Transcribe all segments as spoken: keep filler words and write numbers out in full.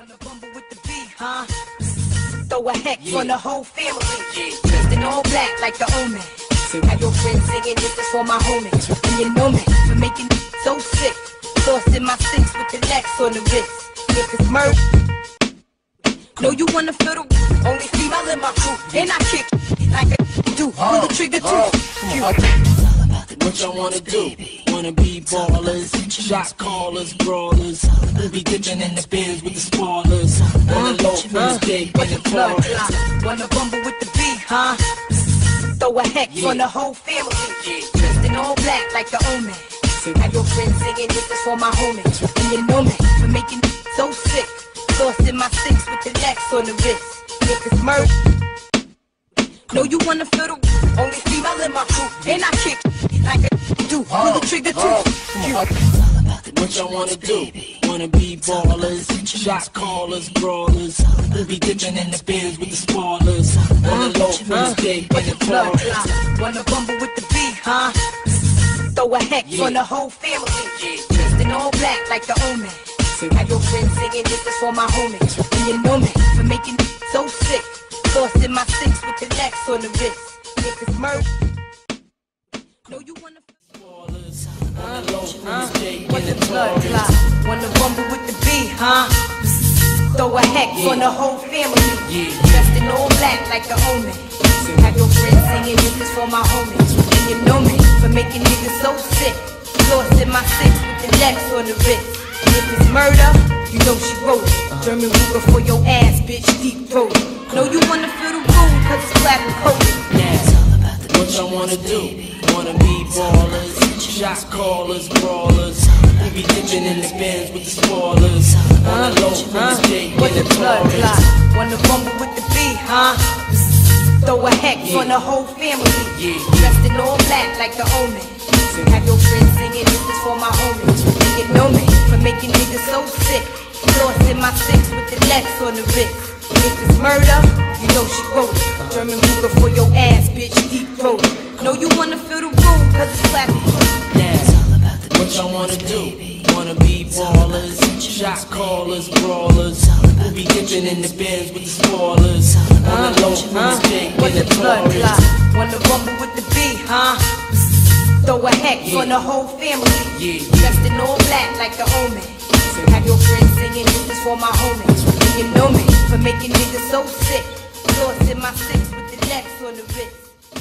Wanna bumble with the beat, huh? Throw a hex yeah. on the whole family. Yeah. Dressed in all black like the omen. Have your friends singing, this is for my homies. And you know me for making it so sick. Lost in my six with the Lex on the wrist. If it's murder, know you wanna feel the only female in my crew. And I kick like a do. Pull the trigger too. Oh. What y'all wanna do? Wanna be ballers, shot callers, brawlers. We'll be dipping in the bins with the spoilers. On the low from the day, in the forest. Wanna bumble with the beat, huh? Throw a hex yeah. on the whole family. Dressed in all black like the omen. Have your friends singing, this is for my homies. And you know me for making it so sick. Lost in my six with the Lex on the wrist. If it's murder, know you wanna feel the only female in my crew. And I kick like a do. Pull the trigger too. Oh. What y'all wanna do? Wanna be ballers, shot callers, brawlers. We'll be dipping in the bins with the spoilers. On the low from the day, in the forest. Wanna bumble with the beat, huh? Throw a hex yeah. on the whole family. Dressed in all black like the omen. Have your friends singing, this is for my homies. And you know me for making it so sick. Lost in my six with the Lex on the wrist. If it's murder, know you wanna spoilers. Uh, uh, what the blood clot? Wanna rumble with the beat, huh? Throw a hex yeah. on the whole family. Yeah. Dressed in all black like the omen. Have your friends singing, this is for my homies. And you know me for making niggas so sick. Lost in my six with the Lex on the wrist. And if it's murder, you know she wrote it. German Ruger for your ass, bitch, deep throat. Know you wanna feel the room, cause it's black and coated. What y'all wanna do? Wanna be ballers, shot callers, brawlers. We be dipping in the bins with the spoilers. On the low from the day, in the forest. Wanna rumble with the beat, huh? Throw a hex yeah. on the whole family. Yeah. Dressed in all black like the omen. Have your friends singing, this is for my homies. And you know me for making niggas so sick. Lost in my six with the Lex on the wrist. If it's murder, you know she wrote it. German Ruger for your ass, bitch, deep throat. Know you wanna feel the room, cause it's black and yeah. What y'all wanna do? Wanna be ballers, shot callers, brawlers. We'll be dipping in the bins with the spoilers. On the low from the day, in the forest. Wanna rumble with the beat, huh? Throw a hex yeah. on the whole family. Yeah. Dressed in all black like the omen. Have your friends singing, this is for my homies. And you know me for making niggas so sick. Lost in my six with the Lex on the wrist.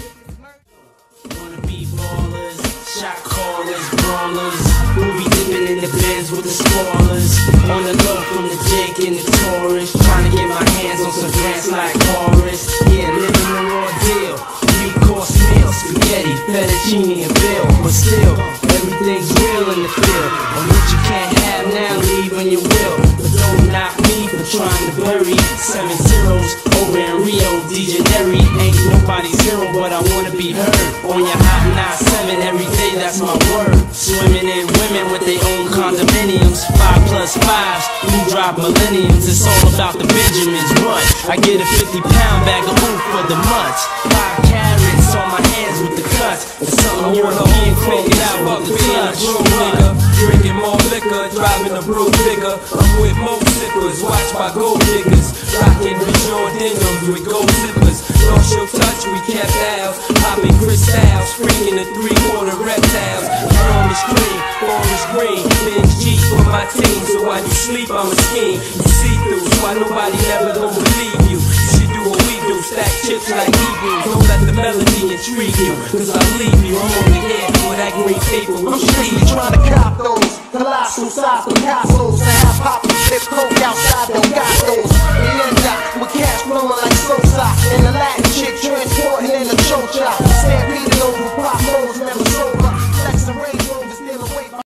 Wanna be ballers, shot callers, brawlers. We'll be dipping in the bins with the spoilers. On the low from the Jake in the Taurus. Trying to get my hands on some grants like Horace. Yeah, living the raw deal. Three course meal, spaghetti, fettuccine and bill. But still, everything's real in the field. And what you can't have now, leave when you will. But don't knock me for trying to bury seven zeros over in Rio de Janeiro. Ain't nobody's hero, but I wanna be heard. On your hot nine seven every day, that's my word. Swimming in women with their own condominiums. Five plus fives, we drop millenniums. It's all about the Benjamins, but I get a fifty pound bag of food for the months. Five carrots on my hands with the cuts. It's something European figured out with the touch. Drinking more liquor, driving a brew bigger. I'm with more sippers, watch my gold diggers. Rocking Bichon denims with gold zippers. Lost your touch, we kept ours. Popping crystals, freaking the three-quarter reptiles. On the screen, forest green. Ben's G for my team, so while you sleep, I'm a scheme. You see through, so why nobody never gonna believe you. You should do what we do, stack chips like Hebrews. Don't let the melody intrigue you, cause I leave you. I'm only here for that green paper. I'm strictly trying to cop those colossal size Picasso's. And have poppy flip coke outside, don't got those. We end up with cash flowing like Sosa. And the Latin chick transporting in a chocha. Stampeded over pop moles, never sober. Flex and Range Rovers still away from.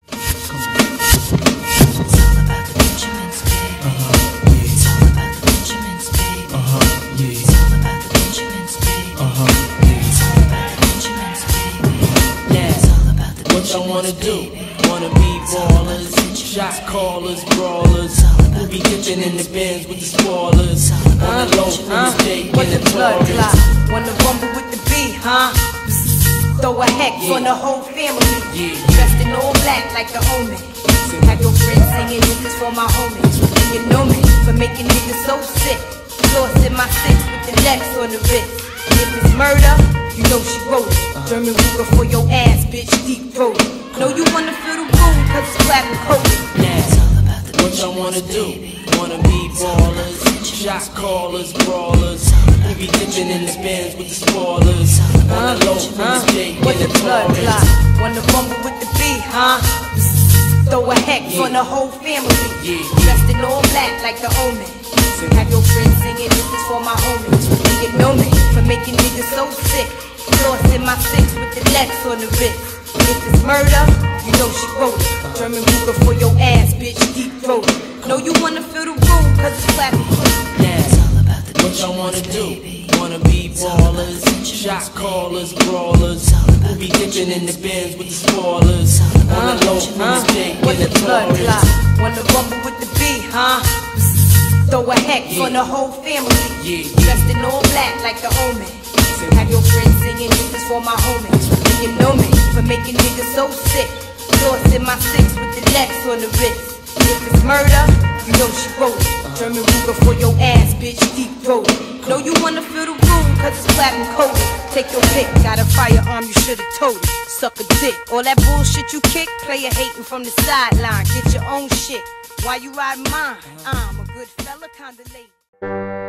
It's all about the Benjamins, baby. Uh-huh, yeah. It's all about the Benjamins, baby. Uh-huh, yeah. It's all about the Benjamins, baby. Uh-huh, yeah. It's all about the Benjamins, baby. Yeah. It's all about the What y'all wanna do? Wanna be ballers, shot callers, brawlers. We'll be dipping in the bins with the spoilers. On the low from the day, in the forest. Wanna rumble with the beat, huh? Throw a hex yeah. on the whole family. Yeah. Dressed in all black like the omen. Have your friends singing, this is for my homies. And you know me for making niggas so sick. Flossing my six with the Lex on the wrist. If it's murder, you know she wrote it. German Ruger for your ass, bitch, deep throat. Know you wanna feel the room, cause it's platinum coated. Now, what y'all wanna do? Wanna be ballers, shot callers, brawlers. We be dipping in the bins with the spoilers. On the low, from the J, What the get the blood Taurus. clot? Wanna rumble with the B, huh? Throw a hex on the whole family. Yeah. Dressed in all black like the omen. Have your friends singing, this is for my homies. And you know me for making niggas so sick. Flossing my six with the Lex on the wrist. If it's murder, you know she wrote it. German Ruger for your ass, bitch, deep throat. Know you wanna feel the room, cause it's platinum. Now, what y'all wanna do? Wanna be ballers, shot callers, brawlers. We be dipping in the bins with the spoilers. On the low, from the J, What get the the blood Taurus. clot? Wanna rumble with the B, huh? Throw a hex on the whole family. Yeah. Dressed in all black like the omen. Have your friends singing, this is for my homies. And you know me for making niggas so sick. Flossing my six with the Lex on the wrist. If it's murder, you know she wrote it. German Ruger for your ass, bitch, deep throat. Know you wanna feel the room, cause it's platinum coated. Take your pick, got a firearm, you should've told it. Suck a dick, all that bullshit you kick, player hating from the sideline. Get your own shit, why you riding mine? I'm a good fella, kinda late.